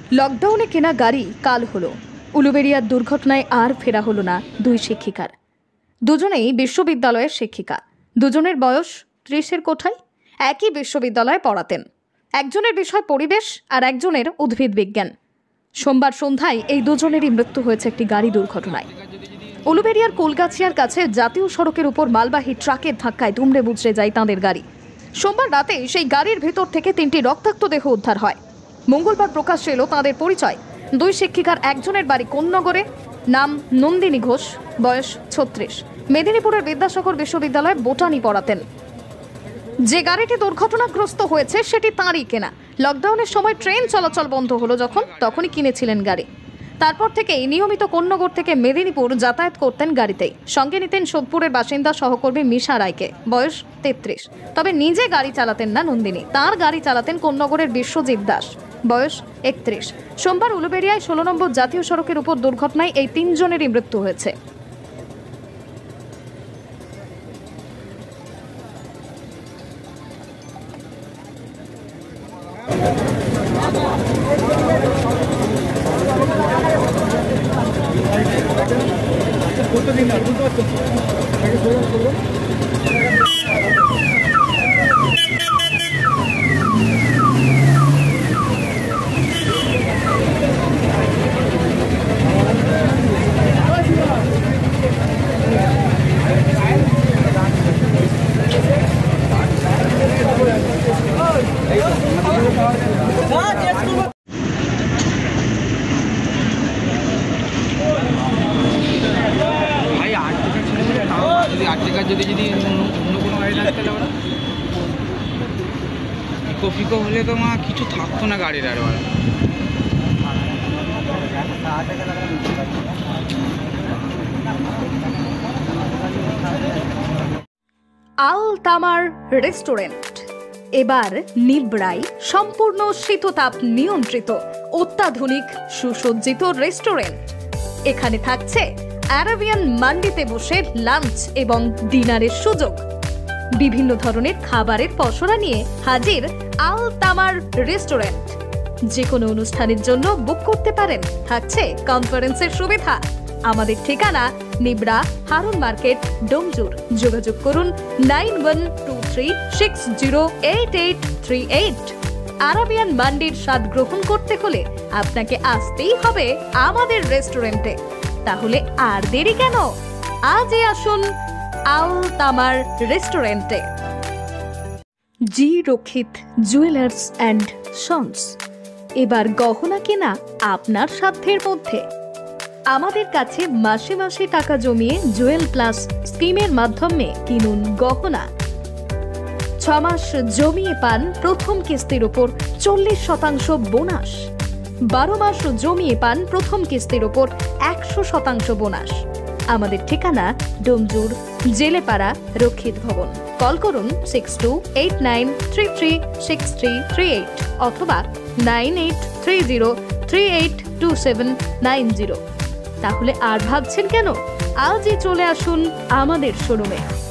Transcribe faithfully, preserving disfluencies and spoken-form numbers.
লকডাউনে কেনা গাড়ি কাল হলো। উলুবেড়িয়ার দুর্ঘটনায় আর ফেরা হলো না দুই শিক্ষিকার। দুজনেই বিশ্ববিদ্যালয়ের শিক্ষিকা। দুজনের বয়স ত্রিশের কোঠায়, একই বিশ্ববিদ্যালয়ে পড়াতেন। একজনের বিষয় পরিবেশ আর একজনের উদ্ভিদ বিজ্ঞান। সোমবার সন্ধ্যায় এই দুজনেরই মৃত্যু হয়েছে একটি গাড়ি দুর্ঘটনায়। উলুবেড়িয়ার কোলগাছিয়ার কাছে জাতীয় সড়কের উপর মালবাহী ট্রাকের ধাক্কায় দুমড়ে মুচড়ে যায় তাঁদের গাড়ি। সোমবার রাতে সেই গাড়ির ভেতর থেকে তিনটি রক্তাক্ত দেহ উদ্ধার হয়। মঙ্গলবার প্রকাশ্যে এলো তাঁদের পরিচয়। দুই শিক্ষিকার একজনের বাড়ি কোন্নগরে, নাম নন্দিনী ঘোষ, বয়স ছত্রিশ, মেদিনীপুরের বিদ্যাসাগর বিশ্ববিদ্যালয়ে বোটানি পড়াতেন। যে গাড়িটি দুর্ঘটনাগ্রস্ত হয়েছে সেটি তাঁরই কেনা। লকডাউনের সময় ট্রেন চলাচল বন্ধ হলো যখন, তখনই কিনেছিলেন গাড়ি। তারপর থেকেই নিয়মিত কোন্নগর থেকে মেদিনীপুর যাতায়াত করতেন গাড়িতেই। সঙ্গে নিতেন সোদপুরের বাসিন্দা সহকর্মী মিশা রায়কে, বয়স তেত্রিশ। তবে নিজে গাড়ি চালাতেন না নন্দিনী, তার গাড়ি চালাতেন কোন্নগরের বিশ্বজিৎ দাস, বয়স একত্রিশ। সোমবার উলুবেড়িয়ায় ষোলো নম্বর জাতীয় সড়কের উপর দুর্ঘটনায় এই তিনজনেরই মৃত্যু হয়েছে। যদি যদি অন্য কোনো গাড়ি থাকতে পারে ফিকো ফিকো হলে তো মা কিছু থাকতো না গাড়ির। আর আল তামার রেস্টুরেন্ট এবার নিবড়াই সম্পূর্ণ শীততাপ নিয়ন্ত্রিত অত্যাধুনিক সুসজ্জিত রেস্টুরেন্ট। এখানে থাকছে আরাবিয়ান মান্ডিতে বসে লাঞ্চ এবং ডিনারের সুযোগ। বিভিন্ন ধরনের খাবারের পসরা নিয়ে হাজির আল তামার রেস্টুরেন্ট। যে কোনো অনুষ্ঠানের জন্য বুক করতে পারেন, থাকছে কনফারেন্সের সুবিধা। আমাদের ঠিকানা নিবড়া হারুন মার্কেট, ডোমজুর। যোগাযোগ করুন nine one two three six zero eight eight three eight. Arabian মান্ডির স্বাদ গ্রহণ করতে হলে আপনাকে আসতেই হবে আমাদের রেস্টুরেন্টে। তাহলে আর দেরি কেন? আজই আসুন আল তামার রেস্টুরেন্টে। জি রক্ষিত জুয়েলার্স অ্যান্ড সন্স, এবার গহনা কেনা আপনার সাধ্যের মধ্যে। আমাদের কাছে মাসে মাসে টাকা জমিয়ে জুয়েল প্লাস স্কিমের মাধ্যমে কিনুন গহনা। ছ মাস জমিয়ে পান প্রথম কিস্তির উপর চল্লিশ শতাংশ বোনাস। বারো মাস জমিয়ে পান প্রথম কিস্তির ওপর একশো শতাংশ বোনাস। আমাদের ঠিকানা ডোমজুর, জেলেপাড়া, রক্ষিত ভবন। কল করুন six two eight nine three three six three three eight অথবা nine eight three zero three eight two seven nine zero. তাহলে আর ভাবছেন কেন? আজই চলে আসুন আমাদের শোরুমে।